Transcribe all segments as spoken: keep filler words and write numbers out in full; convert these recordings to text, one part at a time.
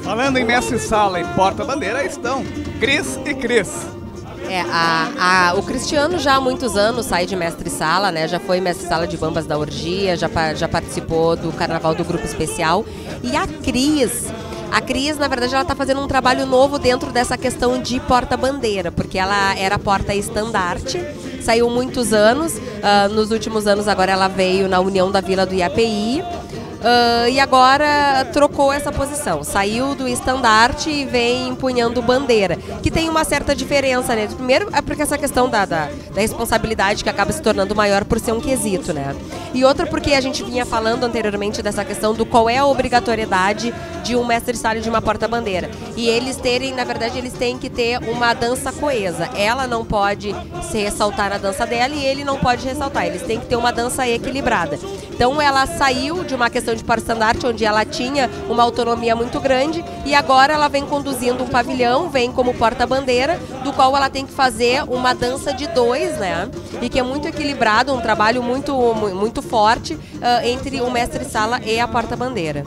Falando em mestre-sala e porta-bandeira, estão Cris e Cris. É, a, a, o Cristiano já há muitos anos sai de mestre-sala, né? Já foi mestre-sala de Bambas da Orgia, já, já participou do Carnaval do Grupo Especial. E a Cris, a Cris, na verdade, ela está fazendo um trabalho novo dentro dessa questão de porta-bandeira, porque ela era porta-estandarte, saiu muitos anos, uh, nos últimos anos agora ela veio na União da Vila do I A P I, Uh, e agora trocou essa posição, saiu do estandarte e vem empunhando bandeira, que tem uma certa diferença, né? Primeiro é porque essa questão da, da, da responsabilidade que acaba se tornando maior por ser um quesito, né? E outra porque a gente vinha falando anteriormente dessa questão do qual é a obrigatoriedade de um mestre-sala e de uma porta-bandeira. E eles terem, na verdade, eles têm que ter uma dança coesa. Ela não pode se ressaltar na dança dela e ele não pode ressaltar. Eles têm que ter uma dança equilibrada. Então ela saiu de uma questão de porta-estandarte, onde ela tinha uma autonomia muito grande, e agora ela vem conduzindo um pavilhão, vem como porta-bandeira, do qual ela tem que fazer uma dança de dois, né? E que é muito equilibrado, um trabalho muito, muito forte uh, entre o mestre-sala e a porta-bandeira.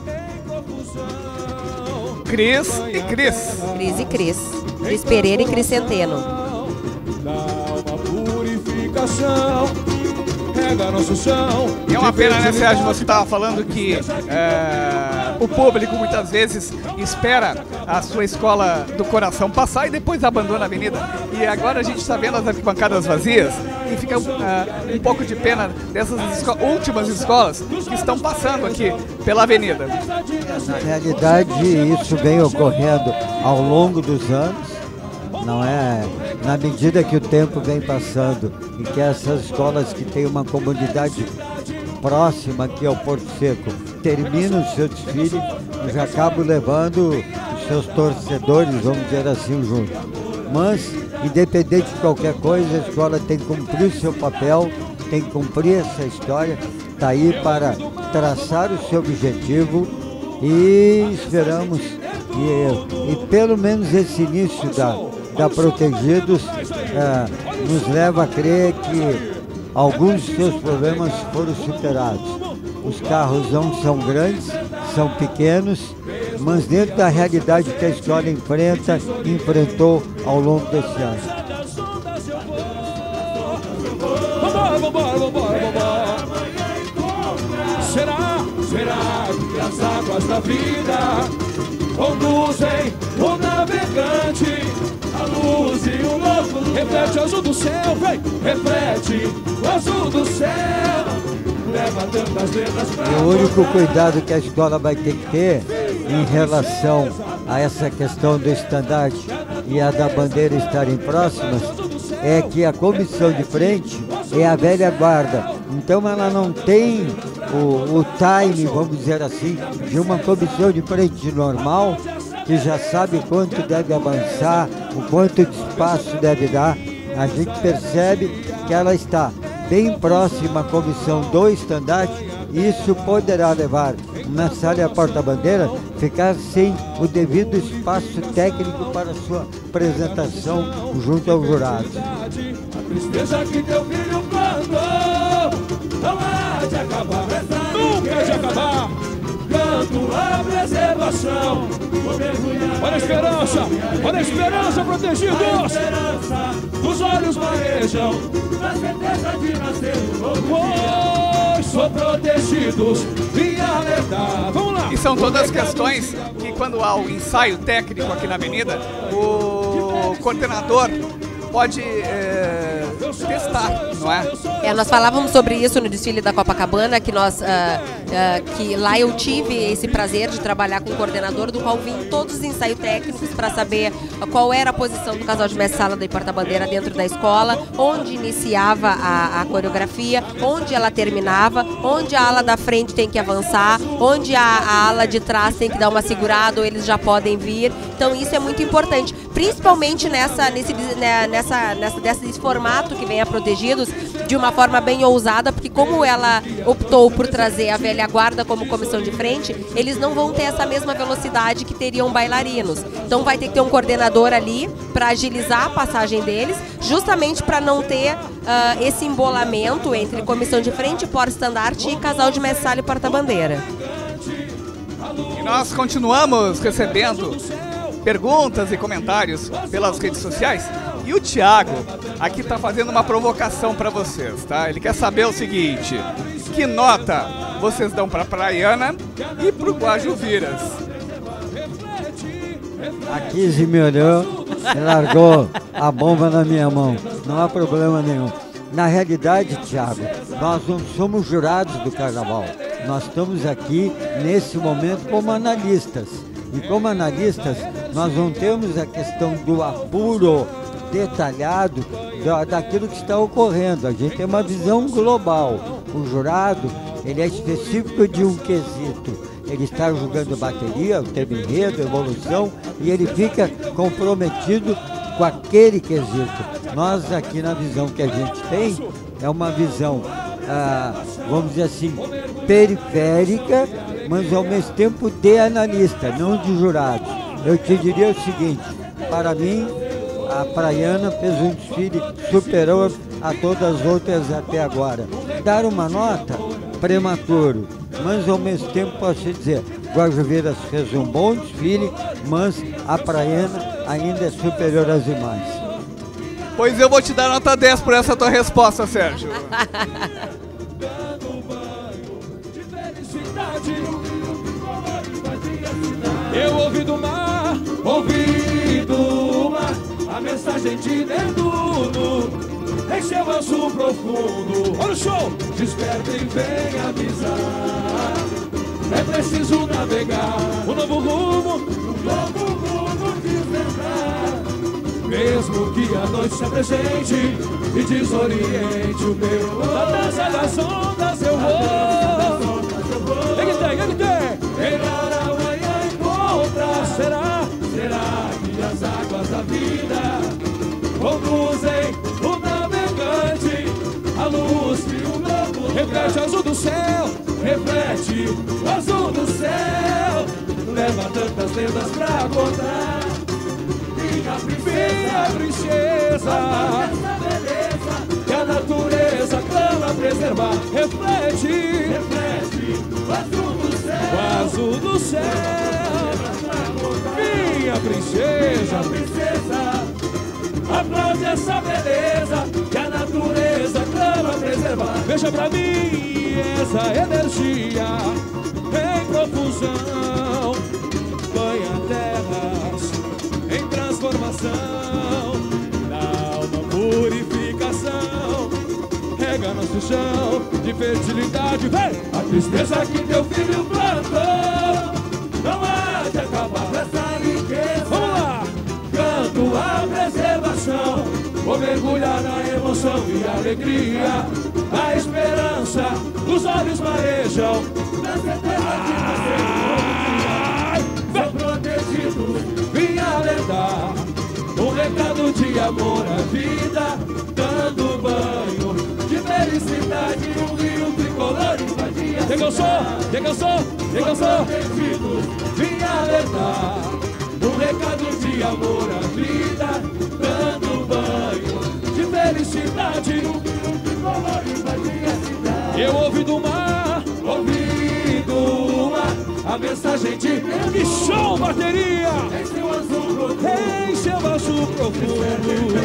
Cris e Cris. Cris e Cris. Cris Pereira e Cris Centeno. E é uma pena, né, Sérgio? Você estava falando que é, o público muitas vezes espera a sua escola do coração passar e depois abandona a avenida. E agora a gente está vendo as arquibancadas vazias e fica é, um pouco de pena dessas esco últimas escolas que estão passando aqui pela avenida. Na realidade, isso vem ocorrendo ao longo dos anos. Não é, na medida que o tempo vem passando e que essas escolas que têm uma comunidade próxima aqui ao Porto Seco terminam o seu desfile, eu já acabo levando os seus torcedores, vamos dizer assim, junto. Mas, independente de qualquer coisa, a escola tem que cumprir o seu papel, tem que cumprir essa história, está aí para traçar o seu objetivo e esperamos que, e pelo menos esse início da da Protegidos é, nos leva a crer que alguns dos seus problemas foram superados. Os carros não são grandes, são pequenos, mas dentro da realidade que a escola enfrenta, enfrentou ao longo desse ano. Vambora, vambora, vambora, vambora. Será, será que as águas da vida conduzem o navegante? A luz e o louco reflete o azul do céu, vem, reflete o azul do céu, leva tantas letras pra... E o único cuidado que a escola vai ter que ter em relação a essa questão do estandarte e a da bandeira estarem próximas é que a comissão de frente é a velha guarda, então ela não tem o, o time, vamos dizer assim, de uma comissão de frente normal, que já sabe quanto deve avançar, o quanto de espaço deve dar. A gente percebe que ela está bem próxima à comissão do estandarte, e isso poderá levar uma sala porta-bandeira ficar sem o devido espaço técnico para a sua apresentação junto aos jurados. A tristeza que teu filho plantou não há de acabar, nunca há de acabar. Canto a preservação, olha a esperança, olha a esperança, protegidos. A esperança, os olhos marejam, na certeza de nascer um novo dia. Sou protegidos, vim alertar. Vamos lá. E são todas questões que, quando há o ensaio técnico aqui na avenida, o coordenador pode é, testar, não é? É, nós falávamos sobre isso no desfile da Copacabana, que nós, uh, uh, que lá eu tive esse prazer de trabalhar com o coordenador, do qual vim todos os ensaios técnicos para saber qual era a posição do casal de mestre-sala da porta-bandeira dentro da escola, onde iniciava a, a coreografia, onde ela terminava, onde a ala da frente tem que avançar, onde a, a ala de trás tem que dar uma segurada ou eles já podem vir. Então isso é muito importante, principalmente nessa, nesse, nessa, nessa, desse formato que vem a Protegidos, de uma forma bem ousada, porque como ela optou por trazer a velha guarda como comissão de frente, eles não vão ter essa mesma velocidade que teriam bailarinos. Então vai ter que ter um coordenador ali para agilizar a passagem deles, justamente para não ter uh, esse embolamento entre comissão de frente, porta-estandarte e casal de mestre-sala e porta-bandeira. E nós continuamos recebendo perguntas e comentários pelas redes sociais. E o Thiago aqui está fazendo uma provocação para vocês, tá? Ele quer saber o seguinte: que nota vocês dão para Praiana e para o Guajuviras? A Kizzy me olhou e largou a bomba na minha mão. Não há problema nenhum. Na realidade, Thiago, nós não somos jurados do carnaval. Nós estamos aqui, nesse momento, como analistas. E como analistas, nós não temos a questão do apuro detalhado da, daquilo que está ocorrendo. A gente tem uma visão global. O jurado, ele é específico de um quesito. Ele está julgando bateria, o tema enredo, evolução, e ele fica comprometido com aquele quesito. Nós aqui, na visão que a gente tem, é uma visão, ah, vamos dizer assim, periférica, mas ao mesmo tempo de analista, não de jurado. Eu te diria o seguinte: para mim, a Praiana fez um desfile superior a todas as outras até agora. Dar uma nota, prematuro, mas ao mesmo tempo posso dizer, Guajuviras fez um bom desfile, mas a Praiana ainda é superior às demais. Pois eu vou te dar nota dez por essa tua resposta, Sérgio. Eu ouvi do mar, ouvi do mar, a mensagem de Netuno encheu o azul profundo. Olha o show! Despertem, vem avisar. É preciso navegar um novo rumo, um novo rumo desvendar. Mesmo que a noite se apresente e desoriente o meu olhar. Na dança das ondas eu vou. Quem que tem? Quem que tem? Melhor amanhã encontrar. Será? Será que as águas da vida conduzem o navegante à luz que o novo reflete o azul do céu? Reflete o azul do céu. Leva tantas lendas pra contar. Minha princesa, princesa, que a natureza clama preservar. Reflete, reflete o azul do céu, o azul do céu. Minha princesa, princesa, aplaude essa beleza que a natureza clama preservar. Veja pra mim essa energia em profusão, banha terras em transformação, na alma purificação, rega nosso chão de fertilidade. Vem! A tristeza que teu filho plantou não há de acabar essa riqueza. Vamos lá! Canto a preservação, vou mergulhar na emoção e alegria, a esperança, os olhos marejam, na certeza de você ser protegido. Vim alertar um recado de amor à vida, dando banho de felicidade, um rio tricolor invadia. Quem que eu sou? Quem que eu sou? Quem que eu sou? Vim alertar um recado de amor à vida, dando banho de felicidade, um rio tricolor invadia a cidade. Eu ouvi do mar, ouvi do mar, a mensagem de que show, bateria! Em seu azul profundo, em seu azul profundo,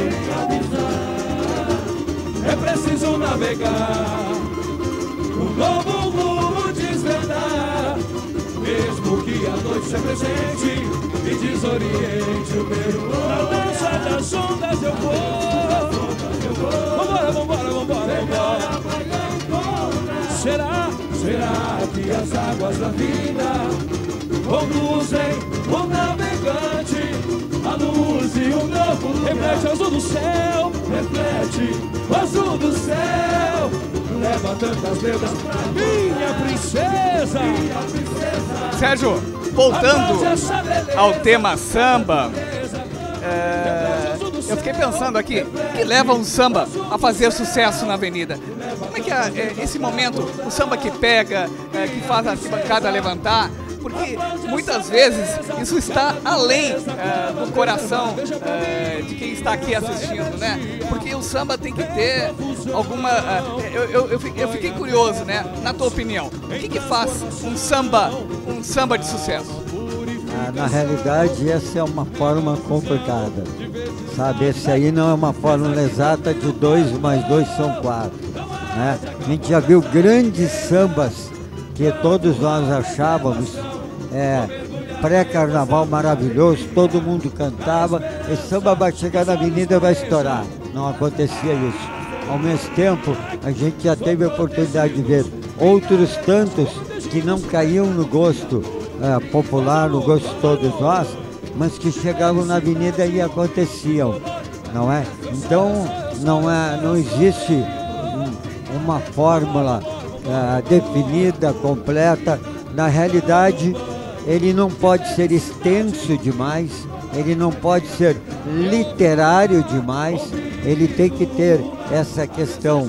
é preciso navegar, um novo rumo desvendar. Mesmo que a noite se apresente e desoriente o meu olhar. Na dança das ondas eu vou. Vambora, vambora, vambora, vambora. Será? Será que as águas da vida conduzem o navegante à luz e um novo lugar? Reflete o azul do céu, reflete o azul do céu, leva tantas lendas pra minha princesa. Minha princesa. Sérgio, voltando ao tema samba, é, eu fiquei pensando aqui, o que leva um samba a fazer sucesso na avenida? Como é que é, é esse momento, o samba que pega, é, que faz a arquibancada levantar? porque muitas vezes isso está além é, do coração é, de quem está aqui assistindo, né? Porque o samba tem que ter alguma... É, eu, eu, eu, fiquei, eu fiquei curioso, né? Na tua opinião, o que que faz um samba, um samba de sucesso? Ah, na realidade, essa é uma forma complicada, sabe? Esse aí não é uma fórmula exata de dois mais dois são quatro, né? A gente já viu grandes sambas que todos nós achávamos é, pré-carnaval maravilhoso, todo mundo cantava, esse samba vai chegar na avenida e vai estourar. Não acontecia isso. Ao mesmo tempo, a gente já teve a oportunidade de ver outros tantos que não caíam no gosto é, popular, no gosto de todos nós, mas que chegavam na avenida e aconteciam, não é? Então, não, é, não existe um, uma fórmula é, definida, completa. Na realidade, ele não pode ser extenso demais, ele não pode ser literário demais, ele tem que ter essa questão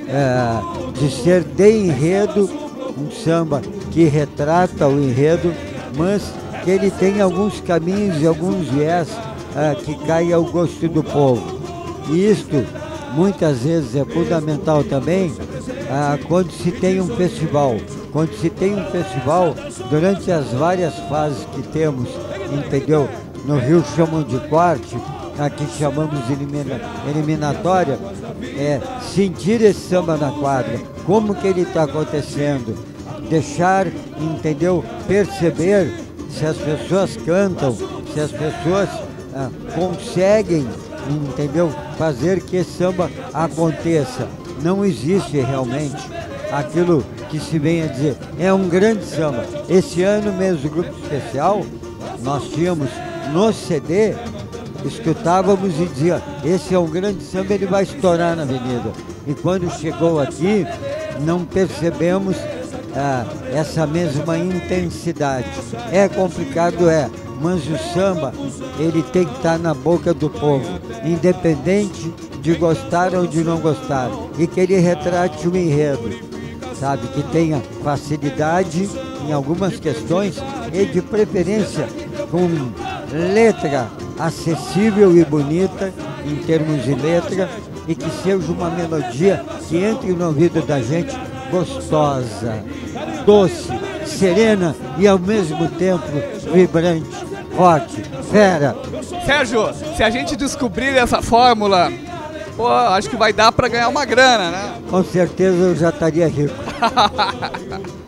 é, de ser de enredo, um samba que retrata o enredo, mas que ele tem alguns caminhos e alguns viés é, que caem ao gosto do povo. E isto, muitas vezes, é fundamental também é, quando se tem um festival. Quando se tem um festival, durante as várias fases que temos, entendeu? No Rio chamam de corte, aqui chamamos de elimina, eliminatória, é sentir esse samba na quadra, como que ele está acontecendo, deixar, entendeu? Perceber se as pessoas cantam, se as pessoas ah, conseguem, entendeu? Fazer que esse samba aconteça. Não existe realmente aquilo que se vem a dizer, é um grande samba. Esse ano mesmo, o Grupo Especial, nós tínhamos no C D, escutávamos e dizia, esse é um grande samba, ele vai estourar na avenida. E quando chegou aqui, não percebemos ah, essa mesma intensidade. É complicado, é, mas o samba, ele tem que estar na boca do povo, independente de gostar ou de não gostar, e que ele retrate o enredo, sabe, que tenha facilidade em algumas questões e de preferência com letra acessível e bonita em termos de letra e que seja uma melodia que entre no ouvido da gente gostosa, doce, serena e ao mesmo tempo vibrante, forte, fera. Sérgio, se a gente descobrir essa fórmula, pô, acho que vai dar para ganhar uma grana, né? Com certeza eu já estaria rico.